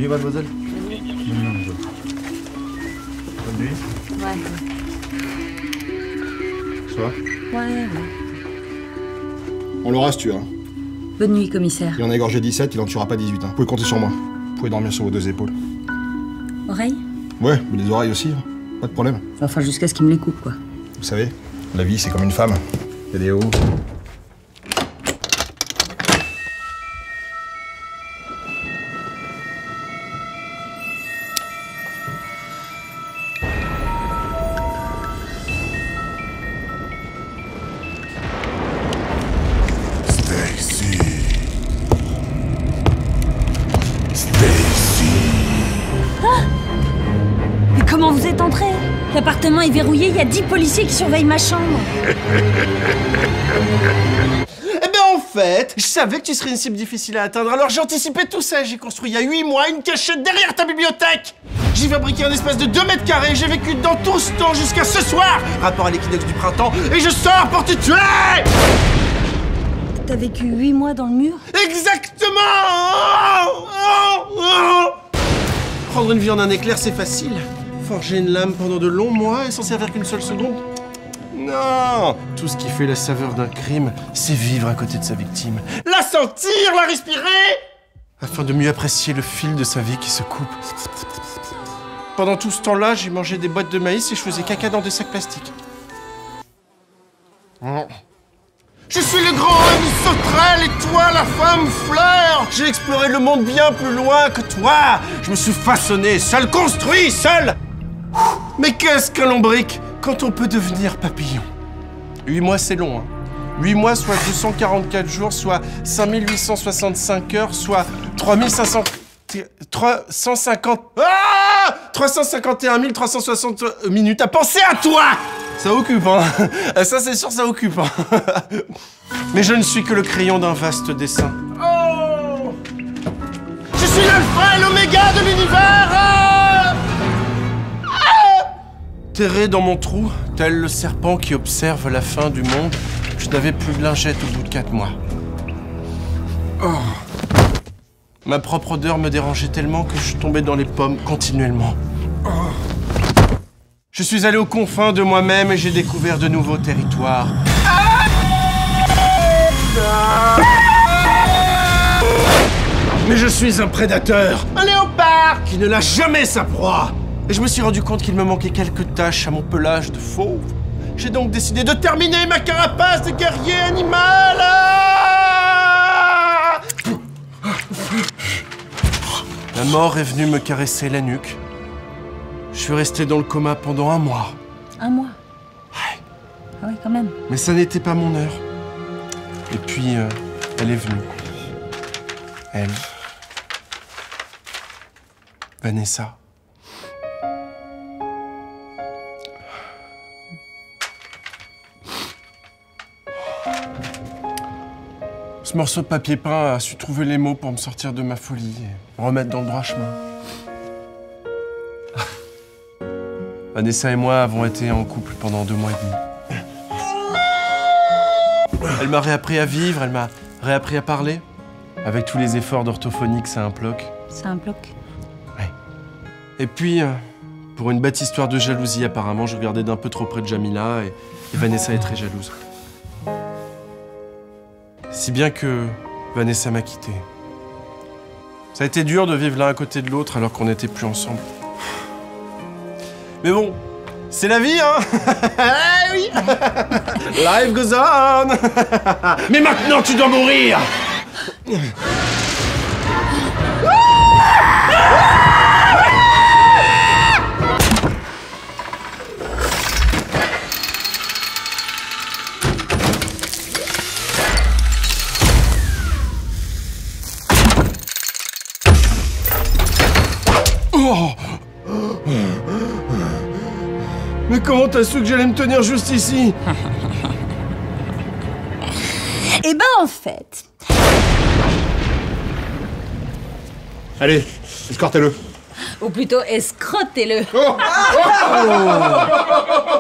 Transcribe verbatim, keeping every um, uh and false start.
nuit, mademoiselle. Bonne nuit, mademoiselle. Bonne nuit. Ouais. Ça va? Ouais, ouais. On l'aura si tu veux. Hein. Bonne nuit, commissaire. Il en a égorgé dix-sept, il en tuera pas dix-huit. Hein. Vous pouvez compter sur moi. Vous pouvez dormir sur vos deux épaules. Oreilles? Ouais, mais les oreilles aussi. Hein. Pas de problème. Enfin, jusqu'à ce qu'il me les coupe, quoi. Vous savez, la vie, c'est comme une femme. Il y a des hauts. Stacy. Stacy. Ah! Mais comment vous êtes entré? L'appartement est verrouillé, il y a dix policiers qui surveillent ma chambre. Eh ben en fait, je savais que tu serais une cible difficile à atteindre, alors j'ai anticipé tout ça. J'ai construit il y a huit mois une cachette derrière ta bibliothèque. J'ai fabriqué un espace de deux mètres carrés, j'ai vécu dans tout ce temps jusqu'à ce soir, rapport à l'équinoxe du printemps, et je sors pour te tuer. T'as vécu huit mois dans le mur? Exactement. Oh, oh, oh. Prendre une vie en un éclair, c'est facile. Forger une lame pendant de longs mois et s'en servir qu'une seule seconde? Non! Tout ce qui fait la saveur d'un crime, c'est vivre à côté de sa victime. La sentir, la respirer! Afin de mieux apprécier le fil de sa vie qui se coupe. Pendant tout ce temps-là, j'ai mangé des boîtes de maïs et je faisais caca dans des sacs plastiques. Je suis le grand ami sauterelle et toi, la femme fleur! J'ai exploré le monde bien plus loin que toi! Je me suis façonné, seul construit, seul! Mais qu'est-ce qu'un lombric quand on peut devenir papillon? Huit mois, c'est long, hein. Huit mois, soit deux cent quarante-quatre jours, soit cinq mille huit cent soixante-cinq heures, soit trois mille cinq cents... trois cent cinquante... Ah trois cent cinquante et un mille trois cent soixante minutes à penser à toi! Ça occupe, hein. Ça, c'est sûr, ça occupe, hein. Mais je ne suis que le crayon d'un vaste dessin. Oh! Je suis l'alpha et l'oméga de l'univers! Ah! Terré dans mon trou, tel le serpent qui observe la fin du monde, je n'avais plus de lingette au bout de quatre mois. Oh. Ma propre odeur me dérangeait tellement que je tombais dans les pommes continuellement. Oh. Je suis allé aux confins de moi-même et j'ai découvert de nouveaux territoires. Mais je suis un prédateur, un léopard qui ne lâche jamais sa proie. Et je me suis rendu compte qu'il me manquait quelques taches à mon pelage de fauve. J'ai donc décidé de terminer ma carapace de guerrier animal. Ah! La mort est venue me caresser la nuque. Je suis resté dans le coma pendant un mois. Un mois? Ouais. Ah oui, quand même. Mais ça n'était pas mon heure. Et puis, euh, elle est venue. Elle. Vanessa. Ce morceau de papier peint a su trouver les mots pour me sortir de ma folie et me remettre dans le droit chemin. Vanessa et moi avons été en couple pendant deux mois et demi. Elle m'a réappris à vivre, elle m'a réappris à parler, avec tous les efforts d'orthophonie que ça implique. Ça implique? Ouais. Et puis, euh, pour une bête histoire de jalousie, apparemment, je regardais d'un peu trop près de Jamila et, et Vanessa est très jalouse. Si bien que Vanessa m'a quitté. Ça a été dur de vivre l'un à côté de l'autre alors qu'on n'était plus ensemble. Mais bon, c'est la vie, hein. Eh oui. Life goes on. Mais maintenant, tu dois mourir. Oh. Mais comment t'as su que j'allais me tenir juste ici? Eh ben, en fait... Allez, escortez-le. Ou plutôt, escrotez-le. Oh. Oh.